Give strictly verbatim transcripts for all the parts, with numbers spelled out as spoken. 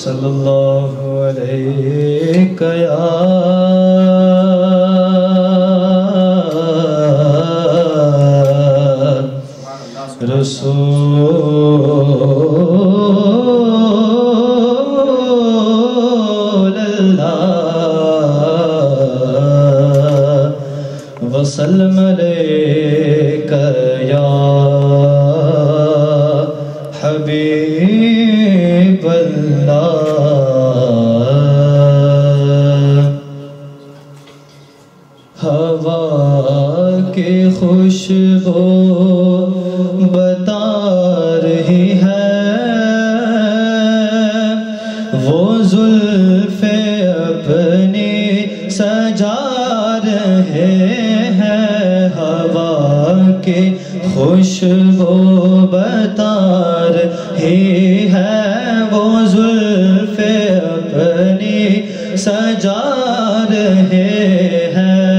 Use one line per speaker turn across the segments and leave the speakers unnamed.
صلی اللہ علیہ یا رسول اللہ وسلم علیک یا حبیب اللہ ہوا کی خوشبو بتا رہی ہے وہ زلف اپنی سجا رہے ہیں ہوا کی خوشبو بتا رہی ہے وہ زلف اپنی سجا رہے ہیں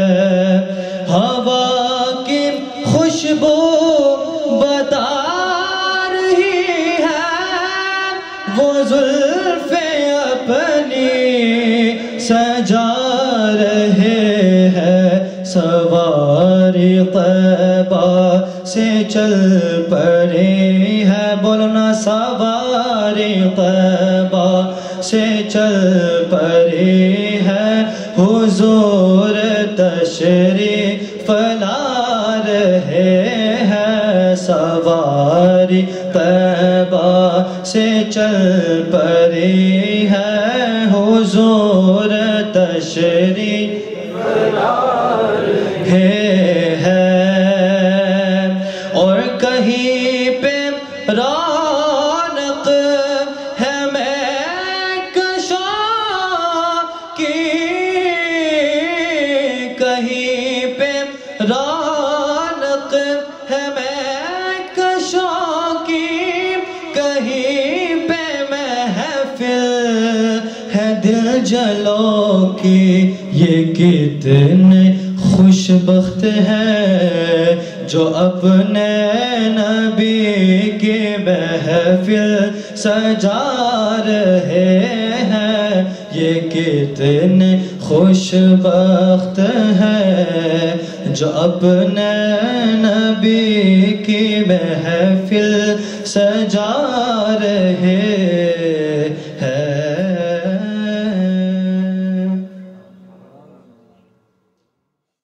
ہوا کی خوشبو بتا رہی ہے وہ زلف اپنی سجا رہے ہیں سواری طیبہ سے چل پڑی ہے بولنا سواری طیبہ سے چل پڑی ہے حضور تشریف لا رہے ہیں سواری طیبہ سے چل پڑی ہے حضور تشریف لا رہے ہیں اور کہیں پہ رونق ہے مہکشاں کی کہیں پہ رونق ہے مہکشاں کی کہیں پہ محفل ہے دل جلوں کی یہ کتنے خوش بخت ہیں جو اپنے نبی کی محفل سجا رہے ہیں یہ کتنے خوش بخت ہیں جو اپنے نبی کی محفل سجا رہے